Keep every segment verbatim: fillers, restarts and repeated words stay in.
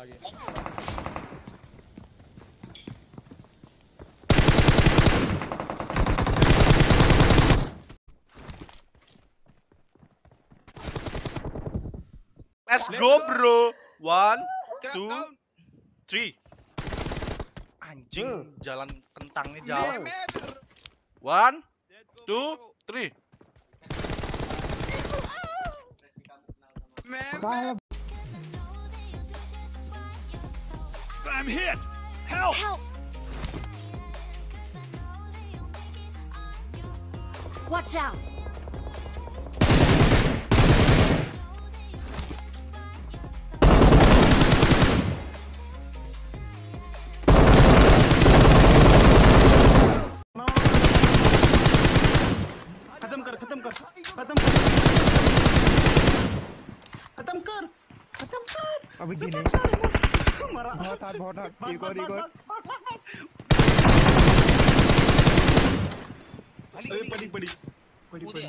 आगे Let's go bro. One, two, three. Anjing, jalan kentangnya jauh. One, two, three. I'm hit! Help! Help! Watch out! खत्म कर खत्म कर खत्म कर खत्म कर खत्म कर अभी गिने मरा बहुत हाथ बहुत हाथ एक और एक और अरे पड़ी पड़ी पड़ी पड़ी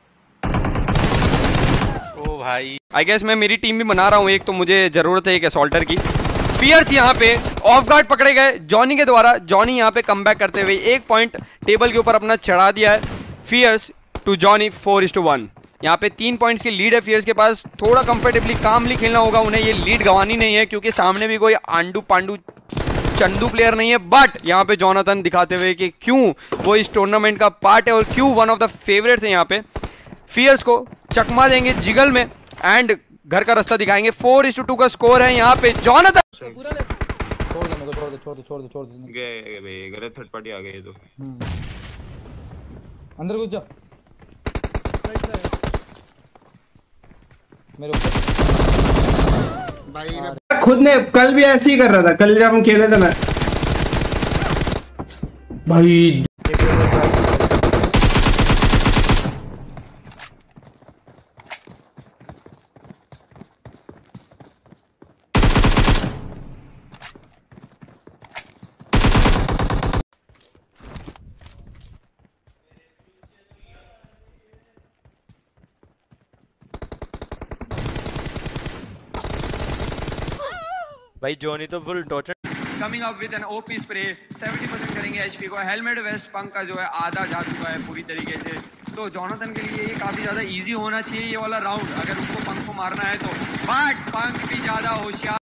ओ भाई आई गेस मैं मेरी टीम भी बना रहा हूँ एक, तो मुझे जरूरत है एक असॉल्टर की। फियर्स यहाँ पे ऑफ गार्ड पकड़े गए जॉनी के द्वारा। जॉनी यहाँ पे कमबैक करते हुए एक पॉइंट टेबल के ऊपर अपना चढ़ा दिया है। Fierce two Johnny four is two one. यहाँ पे तीन पॉइंट्स की लीड है फियर्स के पास। थोड़ा कंफर्टेबली कामली खेलना होगा उन्हें, ये लीड गंवानी नहीं है क्योंकि सामने भी कोई आंडू पांडू चंदू प्लेयर नहीं है। बट यहाँ पे जोनाथन दिखाते हुए कि क्यों वो इस टूर्नामेंट का पार्ट है और क्यों वन ऑफ द फेवरेट्स है। यहाँ पे फियर्स को चकमा देंगे जिगल में एंड घर का रास्ता दिखाएंगे। फोर इज टू टू का स्कोर है यहाँ पे। जोनाथन छोड़ दे मेरे को, छोड़ दे छोड़ दे छोड़ दे छोड़ दे गए गए गलत थर्ड पार्टी आ गए तो अंदर घुस जा मेरे ऊपर भाई मैं खुद ने कल भी ऐसे ही कर रहा था। कल जब हम खेले थे मैं भाई भाई जॉनी तो full torture. Coming up with an OP spray seventy percent करेंगे एचपी को। हेलमेट वेस्ट पंख का जो है आधा जा चुका है पूरी तरीके से। तो जोनाथन के लिए ये काफी ज्यादा इजी होना चाहिए ये वाला राउंड अगर उसको पंख को मारना है तो। बट पंख भी ज्यादा होशियार